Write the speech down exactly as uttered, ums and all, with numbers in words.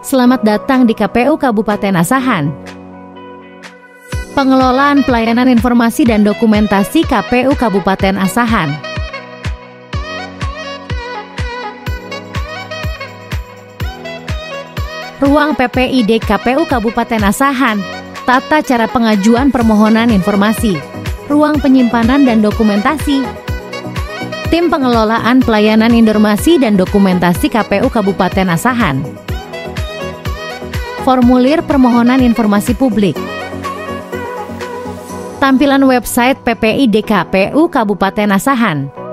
Selamat datang di K P U Kabupaten Asahan. Pengelolaan Pelayanan Informasi dan Dokumentasi K P U Kabupaten Asahan. Ruang P P I D K P U Kabupaten Asahan. Tata cara pengajuan permohonan informasi. Ruang penyimpanan dan dokumentasi. Tim Pengelolaan Pelayanan Informasi dan Dokumentasi K P U Kabupaten Asahan. Formulir Permohonan Informasi Publik. Tampilan website P P I D K P U Kabupaten Asahan.